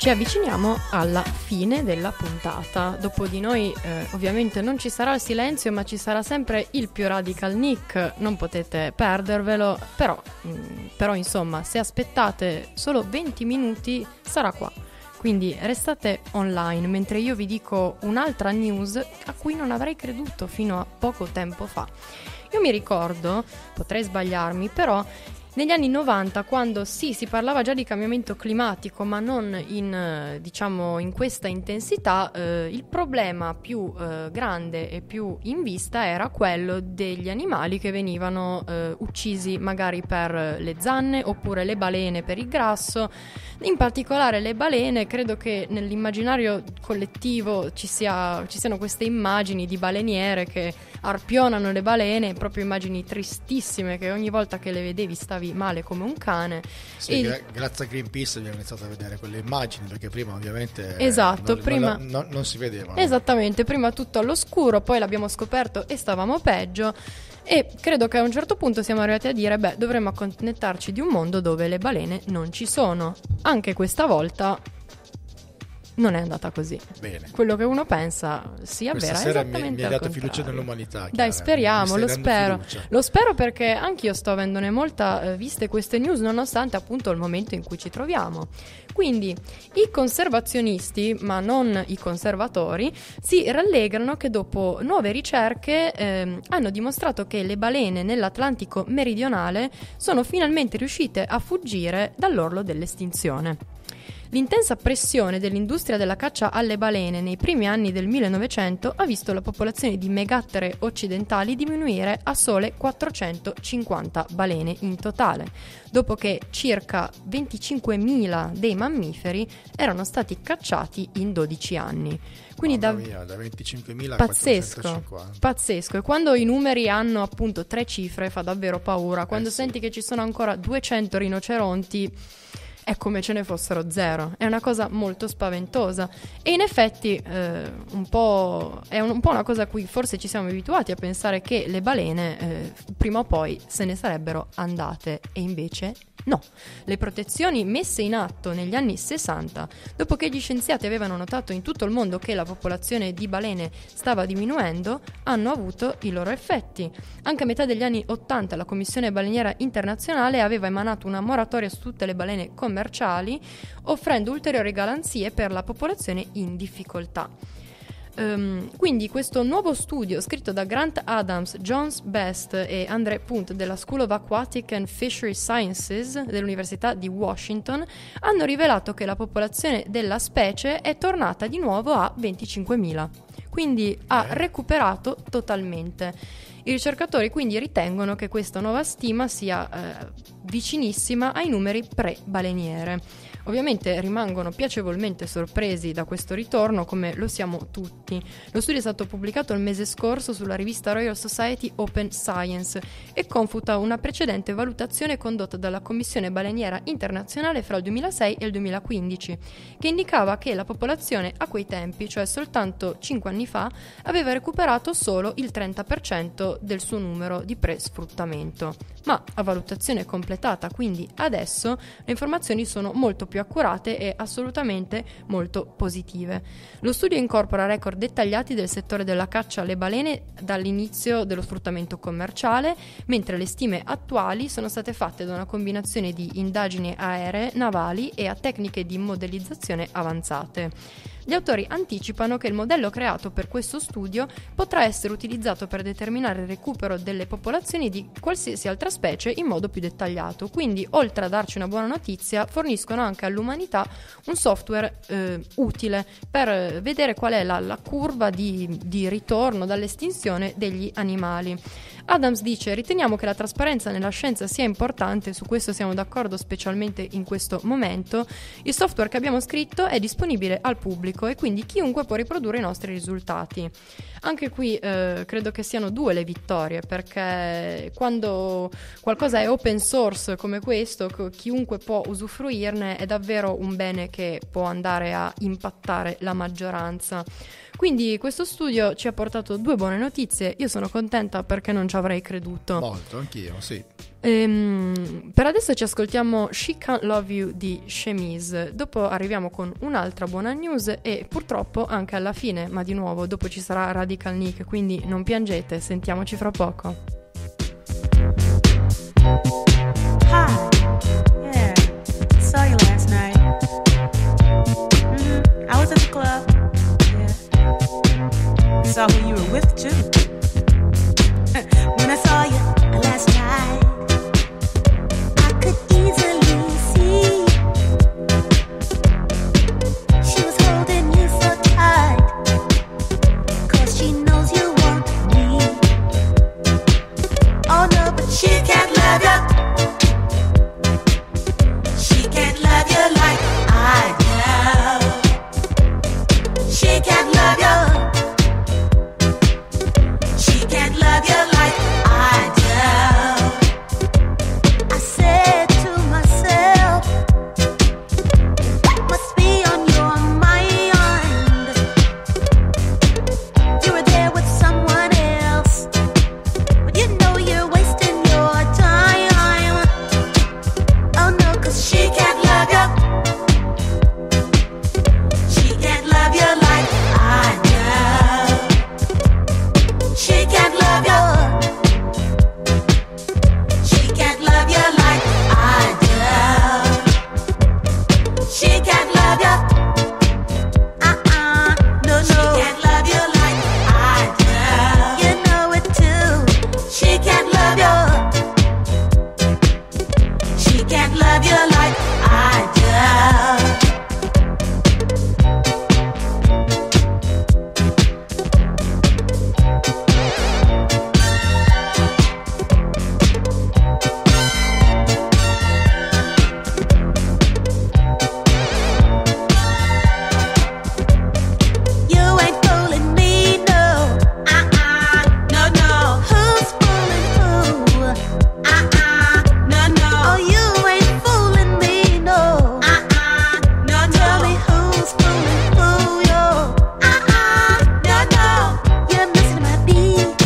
Speaker 5: Ci avviciniamo alla fine della puntata. Dopo di noi eh, ovviamente non ci sarà il silenzio, ma ci sarà sempre il più radical Nick, non potete perdervelo, però, mh, però insomma, se aspettate solo venti minuti sarà qua. Quindi restate online mentre io vi dico un'altra news a cui non avrei creduto fino a poco tempo fa. Io mi ricordo, potrei sbagliarmi, però negli anni novanta, quando sì, si parlava già di cambiamento climatico, ma non in, diciamo, in questa intensità, eh, il problema più eh, grande e più in vista era quello degli animali che venivano eh, uccisi magari per le zanne oppure le balene per il grasso. In particolare le balene, credo che nell'immaginario collettivo ci sia, ci siano queste immagini di baleniere che arpionano le balene, proprio immagini tristissime che ogni volta che le vedevi stavi male come un cane.
Speaker 12: Sì,
Speaker 5: e...
Speaker 12: gra- grazie a Greenpeace abbiamo iniziato a vedere quelle immagini, perché prima ovviamente
Speaker 5: esatto,
Speaker 12: eh, non,
Speaker 5: prima...
Speaker 12: non, non, non si vedevano.
Speaker 5: Esattamente, prima tutto all'oscuro, poi l'abbiamo scoperto e stavamo peggio. E credo che a un certo punto siamo arrivati a dire, beh, dovremmo accontentarci di un mondo dove le balene non ci sono. Anche questa volta non è andata così.
Speaker 12: Bene.
Speaker 5: Quello che uno pensa si avvera
Speaker 12: Questa sera
Speaker 5: esattamente
Speaker 12: mi, mi hai dato
Speaker 5: al
Speaker 12: fiducia
Speaker 5: contrario.
Speaker 12: nell'umanità. Chiara.
Speaker 5: Dai, speriamo, lo spero.
Speaker 12: Fiducia.
Speaker 5: Lo spero perché anch'io sto avendone molta eh, viste queste news, nonostante appunto il momento in cui ci troviamo. Quindi i conservazionisti, ma non i conservatori, si rallegrano che dopo nuove ricerche eh, hanno dimostrato che le balene nell'Atlantico meridionale sono finalmente riuscite a fuggire dall'orlo dell'estinzione. L'intensa pressione dell'industria della caccia alle balene nei primi anni del millenovecento ha visto la popolazione di megattere occidentali diminuire a sole quattrocentocinquanta balene in totale, dopo che circa venticinquemila dei mammiferi erano stati cacciati in dodici anni. Quindi da,
Speaker 12: mia, da venticinquemila a
Speaker 5: pazzesco,
Speaker 12: quattrocentocinquanta.
Speaker 5: pazzesco. E quando i numeri hanno appunto tre cifre fa davvero paura. Quando
Speaker 12: eh sì.
Speaker 5: senti che ci sono ancora duecento rinoceronti, è come ce ne fossero zero. È una cosa molto spaventosa. E in effetti eh, un po' è un, un po' una cosa a cui forse ci siamo abituati a pensare che le balene eh, prima o poi se ne sarebbero andate, e invece no. Le protezioni messe in atto negli anni sessanta, dopo che gli scienziati avevano notato in tutto il mondo che la popolazione di balene stava diminuendo, hanno avuto i loro effetti. Anche a metà degli anni ottanta la Commissione Baleniera Internazionale aveva emanato una moratoria su tutte le balene commerciali, offrendo ulteriori garanzie per la popolazione in difficoltà. Um, quindi questo nuovo studio scritto da Grant Adams, Jones Best e André Punt della School of Aquatic and Fishery Sciences dell'Università di Washington hanno rivelato che la popolazione della specie è tornata di nuovo a venticinquemila, quindi ha recuperato totalmente. I ricercatori quindi ritengono che questa nuova stima sia eh, vicinissima ai numeri pre-baleniere. Ovviamente rimangono piacevolmente sorpresi da questo ritorno, come lo siamo tutti. Lo studio è stato pubblicato il mese scorso sulla rivista Royal Society Open Science e confuta una precedente valutazione condotta dalla Commissione Baleniera Internazionale fra il duemilasei e il duemilaquindici, che indicava che la popolazione a quei tempi, cioè soltanto cinque anni fa, aveva recuperato solo il trenta per cento del suo numero di pre-sfruttamento. Ma a valutazione completata, quindi adesso, le informazioni sono molto più accurate e assolutamente molto positive. Lo studio incorpora record dettagliati del settore della caccia alle balene dall'inizio dello sfruttamento commerciale, mentre le stime attuali sono state fatte da una combinazione di indagini aeree, navali e a tecniche di modellizzazione avanzate. Gli autori anticipano che il modello creato per questo studio potrà essere utilizzato per determinare il recupero delle popolazioni di qualsiasi altra specie in modo più dettagliato. Quindi, oltre a darci una buona notizia, forniscono anche all'umanità un software eh, utile per vedere qual è la, la curva di, di ritorno dall'estinzione degli animali. Adams dice: riteniamo che la trasparenza nella scienza sia importante, su questo siamo d'accordo specialmente in questo momento. Il software che abbiamo scritto è disponibile al pubblico e quindi chiunque può riprodurre i nostri risultati. Anche qui eh, credo che siano due le vittorie, perché quando qualcosa è open source come questo, chiunque può usufruirne, è davvero un bene che può andare a impattare la maggioranza. Quindi questo studio ci ha portato due buone notizie. Io sono contenta perché non ci avrei creduto.
Speaker 12: Molto, anch'io, sì.
Speaker 5: Ehm, Per adesso ci ascoltiamo She Can't Love You di Chemise, dopo arriviamo con un'altra buona news e purtroppo anche alla fine, ma di nuovo dopo ci sarà Radical Nick, quindi non piangete, sentiamoci fra poco.
Speaker 11: Hi, yeah, saw you last night. Mm-hmm. I was at the club, yeah, saw who you were with too. When I saw you last night,
Speaker 13: she can't love you. She can't love you like I do. She can't love you. She can't love you like I do. I said to myself, what must be on your mind? You were there with someone else, but you know you're wasting your time. Oh no, 'cause she can't love you. She can't love you like I do. She can't love you. She can't love you like I do. She can't love you. Uh-uh, no, no. She can't love you like I do. You know it too. She can't love you. She can't love you like I do. You ain't fooling me, no. Uh-uh, no, no. Who's fooling who? Uh-uh, no, no. Oh, you ain't fooling me, no. Uh-uh, no, no. Tell me who's fooling who, yo. Uh-uh, no, no. You're missing my beat,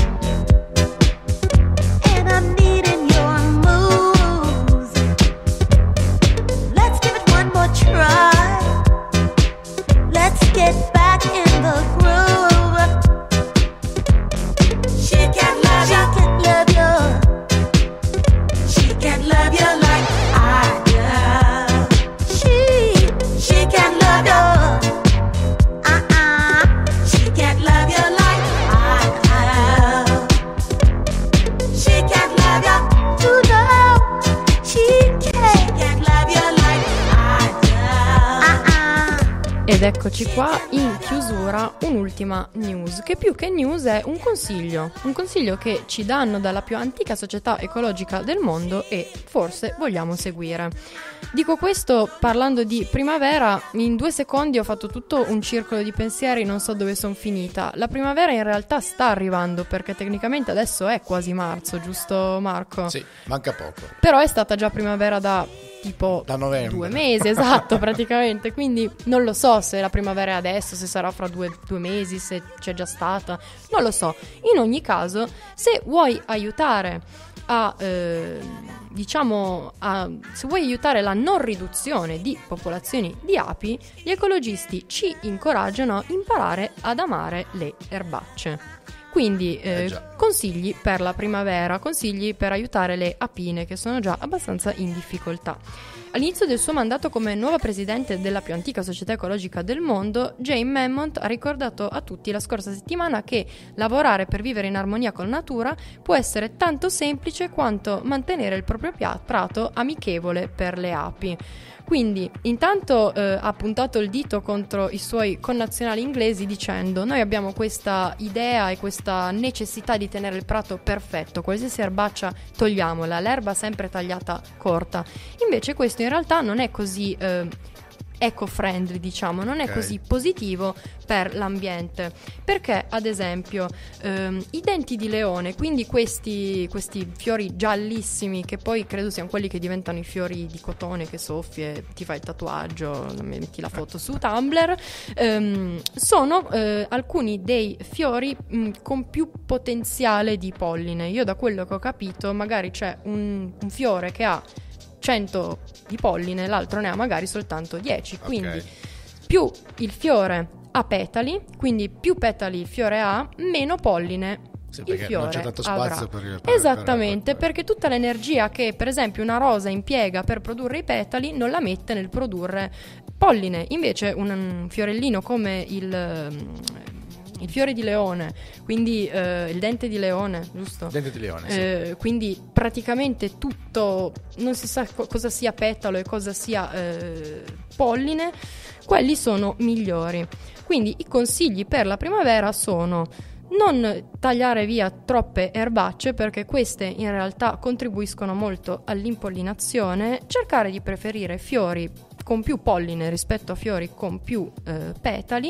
Speaker 13: and I'm needing your moves. Let's give it one more try. Let's get back in the groove. She can't love you. She can't love you. She can't love you like I do. She, she can't love you. Uh-uh. She can't love you like I do. She can't love you. You know, she can't. She can't love you like I do. Uh-uh.
Speaker 5: Ed eccoci qua, in chiusura un'ultima news, che più che news è un consiglio, un consiglio che ci danno dalla più antica società ecologica del mondo e forse vogliamo seguire. Dico questo parlando di primavera, in due secondi ho fatto tutto un circolo di pensieri, non so dove sono finita. La primavera in realtà sta arrivando perché tecnicamente adesso è quasi marzo, giusto Marco?
Speaker 12: Sì, manca poco.
Speaker 5: Però è stata già primavera da tipo
Speaker 12: Da novembre.
Speaker 5: due mesi, esatto, praticamente. Quindi non lo so se la primavera è adesso, se sarà fra due, due mesi, se c'è già stata, non lo so. In ogni caso, se vuoi aiutare a, eh, diciamo, a, se vuoi aiutare la non riduzione di popolazioni di api, gli ecologisti ci incoraggiano a imparare ad amare le erbacce. Quindi eh,
Speaker 12: Eh già.
Speaker 5: consigli per la primavera, consigli per aiutare le apine che sono già abbastanza in difficoltà. All'inizio del suo mandato come nuova presidente della più antica società ecologica del mondo, Jane Mammont ha ricordato a tutti la scorsa settimana che lavorare per vivere in armonia con la natura può essere tanto semplice quanto mantenere il proprio pia- prato amichevole per le api. Quindi intanto eh, ha puntato il dito contro i suoi connazionali inglesi dicendo: noi abbiamo questa idea e questa necessità di tenere il prato perfetto, qualsiasi erbaccia togliamola, l'erba sempre tagliata corta. Invece questo in realtà non è così eh, eco-friendly, diciamo, non è
Speaker 12: Ok.
Speaker 5: così positivo per l'ambiente, perché ad esempio ehm, i denti di leone, quindi questi, questi fiori giallissimi che poi credo siano quelli che diventano i fiori di cotone che soffi e ti fai il tatuaggio, metti la foto su Tumblr, ehm, sono eh, alcuni dei fiori mh, con più potenziale di polline. Io da quello che ho capito magari c'è un, un fiore che ha cento di polline, l'altro ne ha magari soltanto dieci. Quindi
Speaker 12: Ok.
Speaker 5: più il fiore ha petali, quindi più petali il fiore ha, meno polline
Speaker 12: Sì,
Speaker 5: il
Speaker 12: perché
Speaker 5: fiore
Speaker 12: non c'è tanto spazio
Speaker 5: avrà.
Speaker 12: per il- per-
Speaker 5: Esattamente, perché tutta l'energia che per esempio una rosa impiega per produrre i petali non la mette nel produrre polline. Invece un, un fiorellino come il il fiore di leone, quindi eh, il dente di leone, giusto?
Speaker 12: Dente di leone, sì.
Speaker 5: Eh, quindi praticamente tutto, non si sa co- cosa sia petalo e cosa sia eh, polline, quelli sono migliori. Quindi i consigli per la primavera sono: non tagliare via troppe erbacce, perché queste in realtà contribuiscono molto all'impollinazione, cercare di preferire fiori con più polline rispetto a fiori con più eh, petali,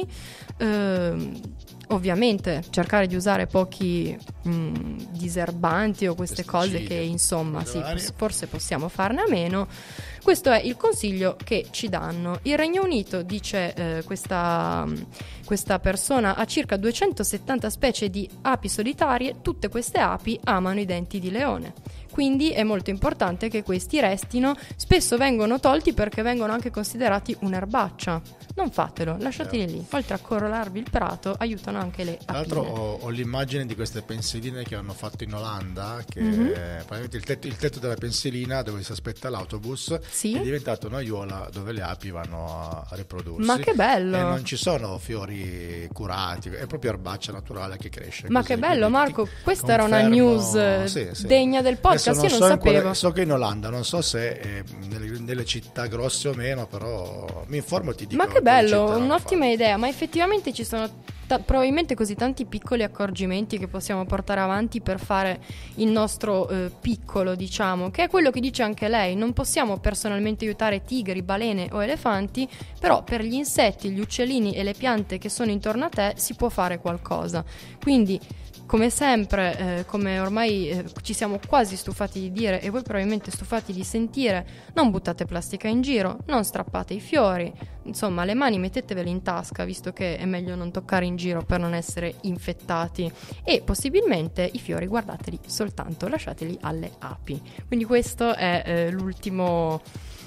Speaker 5: ehm, ovviamente cercare di usare pochi mh, diserbanti o queste cose
Speaker 12: Pesticidi,
Speaker 5: che insomma sì,
Speaker 12: vari.
Speaker 5: pos- forse possiamo farne a meno. Questo è il consiglio che ci danno. Il Regno Unito, dice eh, questa, questa persona, ha circa duecentosettanta specie di api solitarie. Tutte queste api amano i denti di leone, quindi è molto importante che questi restino. Spesso vengono tolti perché vengono anche considerati un'erbaccia. Non fatelo, lasciateli lì. Oltre a corollarvi il prato, aiutano anche le
Speaker 12: Tra l'altro
Speaker 5: apine.
Speaker 12: ho, ho l'immagine di queste pensiline che hanno fatto in Olanda, che
Speaker 5: Mhm.
Speaker 12: eh, praticamente il tetto, il tetto della pensilina dove si aspetta l'autobus
Speaker 5: Sì.
Speaker 12: è diventato un'aiuola dove le api vanno a, a riprodursi.
Speaker 5: Ma che bello!
Speaker 12: E non ci sono fiori curati, è proprio erbaccia naturale che cresce.
Speaker 5: Ma
Speaker 12: così.
Speaker 5: che bello,
Speaker 12: Quindi
Speaker 5: Marco,
Speaker 12: ti
Speaker 5: questa era una
Speaker 12: confermo-
Speaker 5: news eh,
Speaker 12: sì, sì.
Speaker 5: degna del podcast.
Speaker 12: Adesso
Speaker 5: Io non
Speaker 12: so in quale-
Speaker 5: sapevo.
Speaker 12: so che in Olanda, non so se eh, nelle, nelle città grosse o meno, però mi informo e ti dico.
Speaker 5: Ma che
Speaker 12: quali
Speaker 5: bello,
Speaker 12: città l'hanno
Speaker 5: un'ottima idea. Ma effettivamente ci sono ta- probabilmente così tanti piccoli accorgimenti che possiamo portare avanti per fare il nostro eh, piccolo, diciamo, che è quello che dice anche lei. Non possiamo personalmente aiutare tigri, balene o elefanti, però per gli insetti, gli uccellini e le piante che sono intorno a te si può fare qualcosa. Quindi, come sempre, eh, come ormai eh, ci siamo quasi stufati di dire e voi probabilmente stufati di sentire, non buttate plastica in giro, non strappate i fiori, insomma le mani mettetevele in tasca, visto che è meglio non toccare in giro per non essere infettati, e possibilmente i fiori guardateli soltanto, lasciateli alle api. Quindi questo è eh, l'ultimo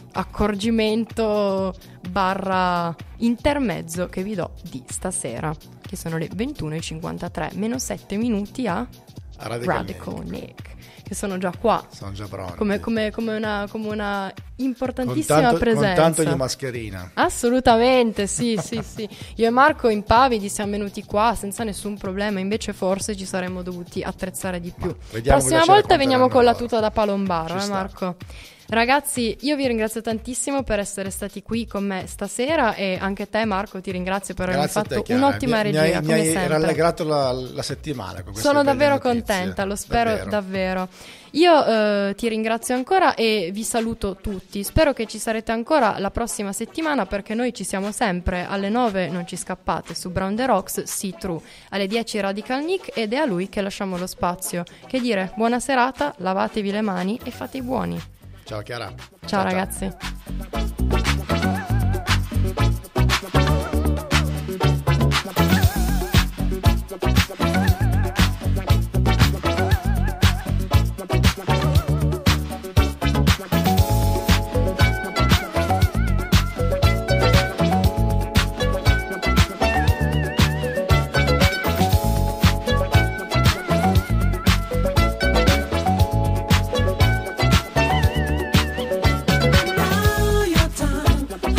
Speaker 5: accorgimento barra intermezzo che vi do di stasera, che sono le ventuno e cinquantatré, meno sette minuti a
Speaker 12: A Radical
Speaker 5: Radical Nick, che sono già qua.
Speaker 12: Sono già pronti.
Speaker 5: Come, come, come, una, come una
Speaker 12: Con
Speaker 5: importantissima
Speaker 12: tanto,
Speaker 5: presenza.
Speaker 12: con tanto di mascherina.
Speaker 5: Assolutamente, sì, sì, sì. Io e Marco impavidi siamo venuti qua senza nessun problema, invece forse ci saremmo dovuti attrezzare di più.
Speaker 12: vediamo
Speaker 5: Prossima
Speaker 12: cosa ci
Speaker 5: volta veniamo con la
Speaker 12: racconteranno
Speaker 5: tuta da palombaro,
Speaker 12: Ci
Speaker 5: eh
Speaker 12: sta.
Speaker 5: Marco? Ragazzi, io vi ringrazio tantissimo per essere stati qui con me stasera, e anche te Marco ti ringrazio per avermi
Speaker 12: Grazie a te,
Speaker 5: fatto
Speaker 12: Chiara.
Speaker 5: un'ottima
Speaker 12: Mi-
Speaker 5: regia,
Speaker 12: mi hai,
Speaker 5: come
Speaker 12: mi hai
Speaker 5: sempre.
Speaker 12: rallegrato la, la settimana con queste
Speaker 5: Sono
Speaker 12: belle
Speaker 5: davvero
Speaker 12: notizie.
Speaker 5: contenta, lo spero
Speaker 12: Davvero.
Speaker 5: davvero. Io eh, ti ringrazio ancora e vi saluto tutti. Spero che ci sarete ancora la prossima settimana, perché noi ci siamo sempre alle nove, non ci scappate, su Brown the Rocks, See True, alle dieci Radical Nick, ed è a lui che lasciamo lo spazio. Che dire, buona serata, lavatevi le mani e fate i buoni.
Speaker 12: Ciao Chiara.
Speaker 5: Ciao, ragazzi.
Speaker 13: Now your time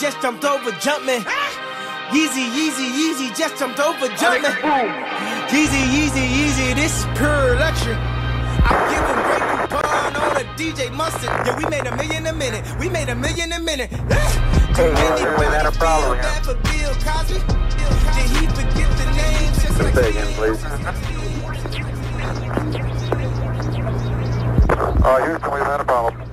Speaker 10: just jumped over Jumpman. Yeezy, Yeezy, Yeezy just jumped over Jumpman. Yeezy, Yeezy, Yeezy, this is pure luxury. I give him great coupon on a D J Mustard. Yeah, we made a million a minute. We made a million a minute. Too many bodies feel bad for Bill Cosby. Did he forget the name? Just like
Speaker 14: say again, please. Uh, Houston, we've had a problem.